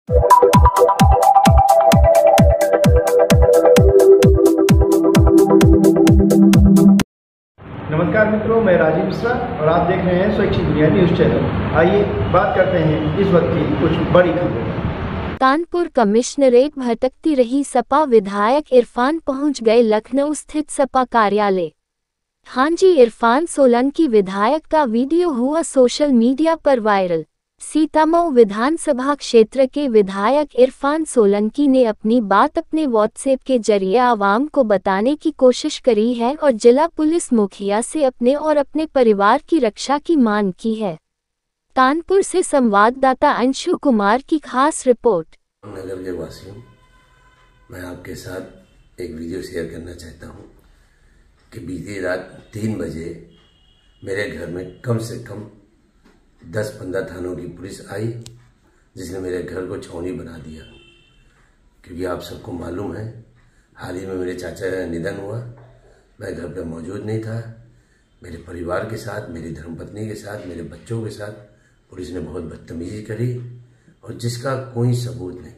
नमस्कार मित्रों, मैं राजीव मिश्रा और आप देख रहे हैं स्वैच्छिक दुनिया न्यूज़ चैनल। आइए बात करते हैं इस वक्त की कुछ बड़ी खबरें। कानपुर कमिश्नरेट भटकती रही सपा विधायक इरफान पहुंच गए लखनऊ स्थित सपा कार्यालय। हांजी इरफान सोलंकी विधायक का वीडियो हुआ सोशल मीडिया पर वायरल। सीतामऊ विधानसभा क्षेत्र के विधायक इरफान सोलंकी ने अपनी बात अपने व्हाट्सएप के जरिए आवाम को बताने की कोशिश करी है और जिला पुलिस मुखिया से अपने और अपने परिवार की रक्षा की मांग की है। कानपुर से संवाददाता अंशु कुमार की खास रिपोर्ट। नगर के वासियों, मैं आपके साथ एक वीडियो शेयर करना चाहता हूं कि बीती रात 3 बजे मेरे घर में कम से कम 10-15 थानों की पुलिस आई, जिसने मेरे घर को छावनी बना दिया। क्योंकि आप सबको मालूम है, हाल ही में मेरे चाचा का निधन हुआ। मैं घर पर मौजूद नहीं था। मेरे परिवार के साथ, मेरी धर्मपत्नी के साथ, मेरे बच्चों के साथ पुलिस ने बहुत बदतमीजी करी और जिसका कोई सबूत नहीं,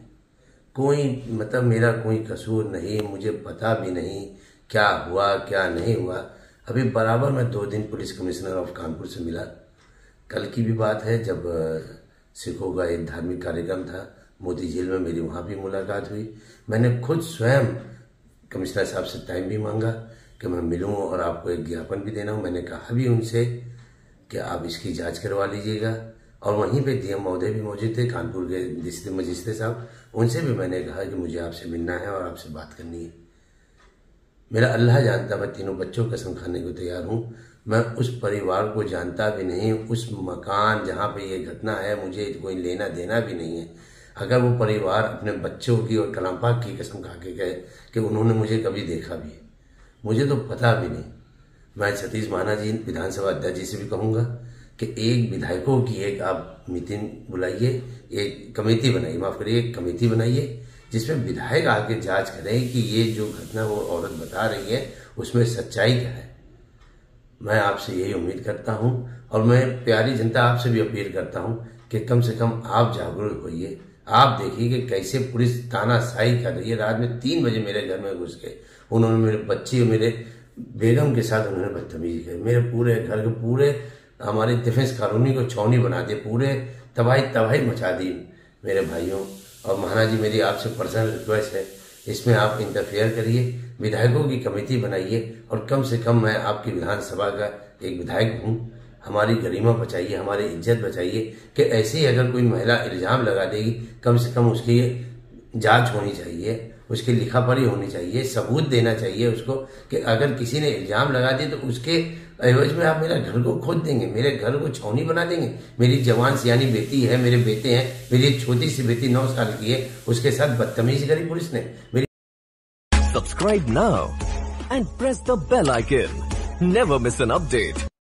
कोई मेरा कोई कसूर नहीं। मुझे पता भी नहीं क्या हुआ क्या नहीं हुआ। अभी बराबर मैं 2 दिन पुलिस कमिश्नर ऑफ कानपुर से मिला। कल की भी बात है, जब सिखों का एक धार्मिक कार्यक्रम था मोती झील में, मेरी वहाँ भी मुलाकात हुई। मैंने खुद स्वयं कमिश्नर साहब से टाइम भी मांगा कि मैं मिलूँ और आपको एक ज्ञापन भी देना हूँ। मैंने कहा भी उनसे कि आप इसकी जांच करवा लीजिएगा। और वहीं पे डीएम महोदय भी मौजूद थे, कानपुर के डिस्ट्रिक्ट मजिस्ट्रेट साहब। उनसे भी मैंने कहा कि मुझे आपसे मिलना है और आपसे बात करनी है। मेरा अल्लाह जानता, मैं तीनों बच्चों कसम खाने को तैयार हूँ। मैं उस परिवार को जानता भी नहीं, उस मकान जहाँ पे ये घटना है मुझे कोई लेना देना भी नहीं है। अगर वो परिवार अपने बच्चों की और कलाम पाक की कसम खा के गए कि उन्होंने मुझे कभी देखा भी है, मुझे तो पता भी नहीं। मैं सतीश महाना जी विधानसभा अध्यक्ष जी से भी कहूँगा कि एक विधायकों की एक आप मीटिंग बुलाइए, एक कमेटी बनाइए, माफ करिए, एक कमेटी बनाइए जिसमें विधायक आके जांच करें कि ये जो घटना वो औरत बता रही है उसमें सच्चाई क्या है। मैं आपसे यही उम्मीद करता हूं और मैं प्यारी जनता आपसे भी अपील करता हूं कि कम से कम आप जागरूक होइए। आप देखिए कि कैसे पुलिस तानाशाही कर रही है। रात में 3 बजे मेरे घर में घुस के उन्होंने मेरे बच्चे और मेरे बेगम के साथ उन्होंने बदतमीजी की। मेरे पूरे घर के पूरे हमारी डिफेंस कॉलोनी को छावनी बना दी, पूरे तबाही मचा दी। मेरे भाइयों और महाना जी, मेरी आपसे पर्सनल रिक्वेस्ट है, इसमें आप इंटरफेयर करिए, विधायकों की कमेटी बनाइए और कम से कम मैं आपकी विधानसभा का एक विधायक हूँ। हमारी गरिमा बचाइए, हमारी इज्जत बचाइए कि ऐसे ही अगर कोई महिला इल्जाम लगा देगी, कम से कम उसकी जांच होनी चाहिए, उसकी लिखापढ़ी होनी चाहिए, सबूत देना चाहिए उसको कि अगर किसी ने इल्जाम लगा दिया तो उसके एवज में आप मेरा घर को खोद देंगे, मेरे घर को छावनी बना देंगे। मेरी जवान सियानी बेटी है, मेरे बेटे हैं, मेरी एक छोटी सी बेटी 9 साल की है, उसके साथ बदतमीजी करी पुलिस ने। Subscribe now and press the bell icon. Never miss an update.